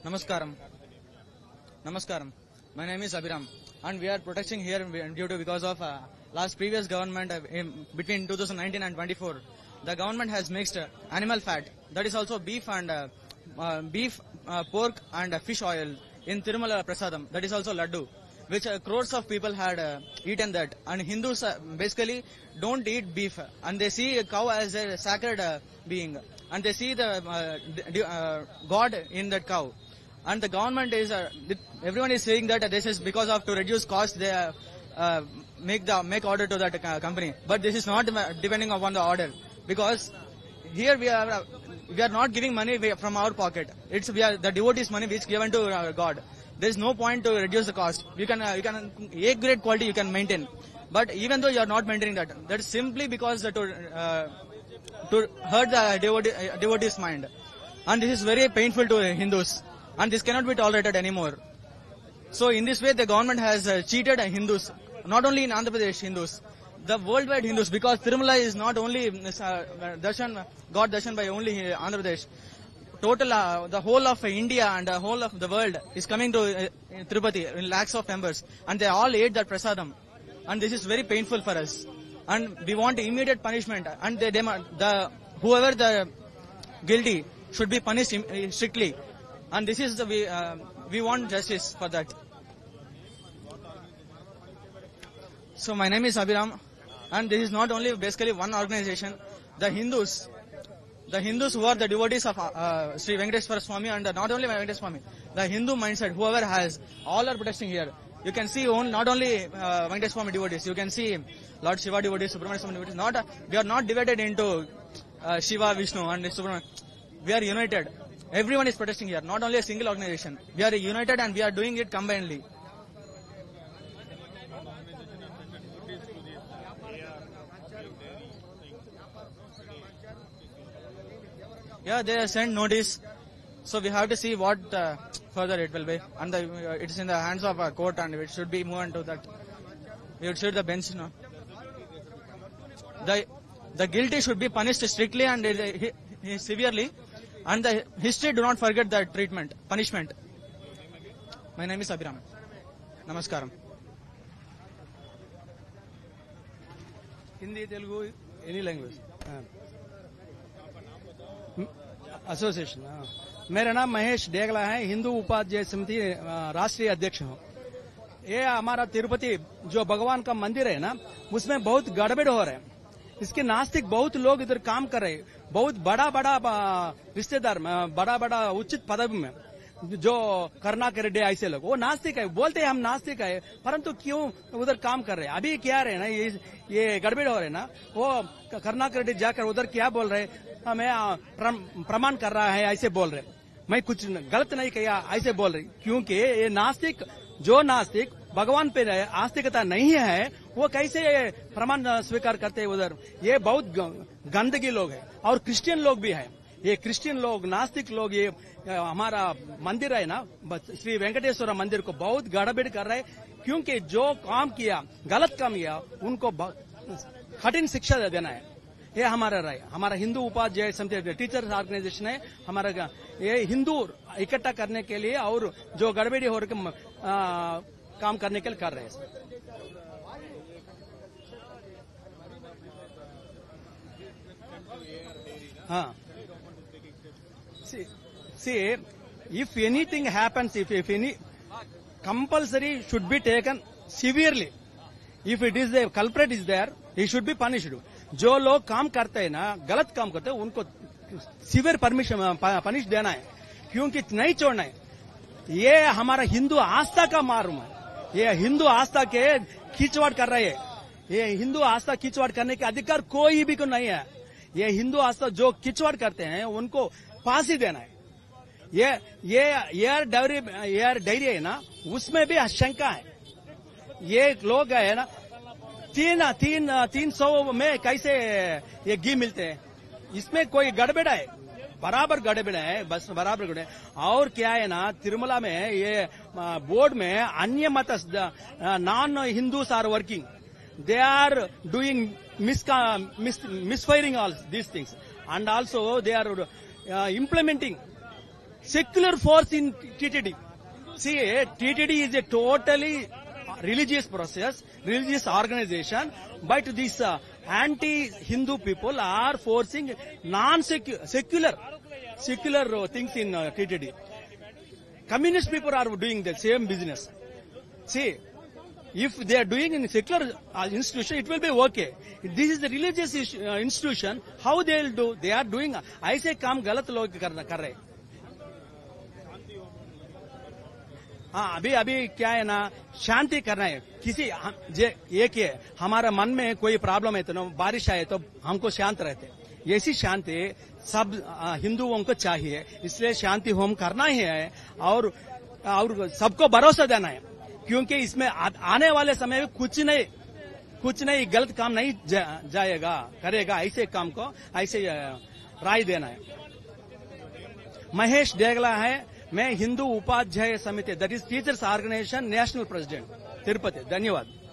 Namaskaram. Namaskaram. My name is Abhiram, and we are protesting here due to because of last previous government between 2019 and 24. The government has mixed animal fat, that is also beef and pork and fish oil in Tirumala Prasadam, that is also laddu, which crores of people had eaten that. And Hindus basically don't eat beef, and they see a cow as a sacred being, and they see the God in that cow. And the government is, everyone is saying that this is because of to reduce cost, they make order to that company. But this is not depending upon the order, because here we are not giving money from our pocket. It's the devotees' money which is given to God. There is no point to reduce the cost. You can A grade quality you can maintain, but even though you are not maintaining that, that is simply because to hurt the devotees' mind, and this is very painful to Hindus. And this cannot be tolerated anymore. So in this way, the government has cheated Hindus, not only in Andhra Pradesh Hindus, the worldwide Hindus, because Tirumala is not only God darshan by only Andhra Pradesh. Total, the whole of India and the whole of the world is coming to Tirupati in lakhs of members, and they all ate that prasadam. And this is very painful for us. And we want immediate punishment, and whoever the guilty should be punished strictly. And this is we want justice for that. So my name is Abhiram, and this is not only basically one organization. The Hindus who are the devotees of Sri Venkateswara Swami, and not only Venkateswara Swami, the Hindu mindset, whoever has, all are protesting here. You can see not only Venkateswara Swami devotees, you can see Lord Shiva devotees, Subramania Swami devotees. We are not divided into Shiva, Vishnu and Subramania. We are united. Everyone is protesting here, not only a single organization. We are united and we are doing it combinedly. Yeah, they have sent notice, so we have to see what further it will be. And it is in the hands of a court, and it should be moved to that. We should the bench now. The guilty should be punished strictly and severely. And the history do not forget the punishment. My name is Abhiram. Namaskaram. Hindi, Telugu, any language. Association मेरा नाम महेश डेगला है, हिंदू उपाध्याय समिति राष्ट्रीय अध्यक्ष हूँ। ये हमारा तिरुपति जो भगवान का मंदिर है ना, उसमें बहुत गड़बड़ हो रहा है। इसके नास्तिक बहुत लोग इधर काम कर रहे हैं, बहुत बड़ा बड़ा रिश्तेदार, बड़ा बड़ा उचित पदवी में जो करना के रेड्डी ऐसे लोग, वो नास्तिक है, बोलते हैं हम नास्तिक है, परंतु क्यों उधर काम कर रहे हैं? अभी क्या रहे ना, ये गड़बड़ हो रहे ना, वो करना के रेड्डी जाकर उधर क्या बोल रहे, हमें प्रमाण कर रहा है ऐसे बोल रहे। मैं कुछ गलत नहीं किया ऐसे बोल रही, क्योंकि ये नास्तिक भगवान पे आस्तिकता नहीं है, वो कैसे प्रमाण स्वीकार करते हैं उधर? ये बहुत गंदगी लोग है, और क्रिश्चियन लोग भी है। ये क्रिश्चियन लोग, नास्तिक लोग, ये हमारा मंदिर है ना, श्री वेंकटेश्वर मंदिर को बहुत गड़बड़ कर रहे, क्योंकि जो काम किया, गलत काम किया, उनको कठिन शिक्षा देना है। ये हमारा राय, हमारा हिंदू उपाध्याय समिति टीचर्स ऑर्गेनाइजेशन है हमारा, ये हिंदू इकट्ठा करने के लिए और जो गड़बड़ी हो रही काम करने के लिए कर रहे हैं। हाँ, see, if anything happens, if any compulsory should be taken severely. If it is the culprit is there, he should be punished. जो लोग काम करते हैं ना, गलत काम करते हैं, उनको सीवियर पनिश देना है, क्योंकि नहीं छोड़ना है। ये हमारा हिंदू आस्था का मारूम है, ये हिंदू आस्था के खींचवाड़ कर रहे हैं। ये हिंदू आस्था खींचवाड़ करने के अधिकार कोई भी को नहीं है। ये हिंदू आस्था जो खींचवाड़ करते हैं उनको फांसी देना है। ये डायरी है ना, उसमें भी आशंका है। ये लोग है ना, 300 में कैसे ये घी मिलते हैं? इसमें कोई गड़बड़ है, बराबर गड़बड़ है, बस बराबर गड़बड़ है। और क्या है ना, तिरुमला में ये बोर्ड में अन्य मत non Hindus are working, they are doing misfiring all these things, and also they are implementing secular force in TTD. See, TTD is a totally religious process, religious organization, but these anti-Hindu people are forcing secular things in TTD. Communist people are doing the same business. See, if they are doing in secular institution, it will be okay. This is the religious institution. How they will do? They are doing ऐसे काम गलत लोग कर रहे. हाँ, अभी क्या है ना, शांति करना है. किसी एक है, हमारा मन में कोई प्रॉब्लम है तो बारिश आए तो हमको शांत रहते. ऐसी शांति सब हिंदुओं को चाहिए. इसलिए शांति होम करना ही है और सबको भरोसा देना है, क्योंकि इसमें आने वाले समय में कुछ नहीं गलत काम नहीं करेगा. ऐसे काम को ऐसे राय देना है. महेश डेगला है, मैं Hindu Upadhyay Samiti, that is teachers organisation national president, Tirupati. धन्यवाद.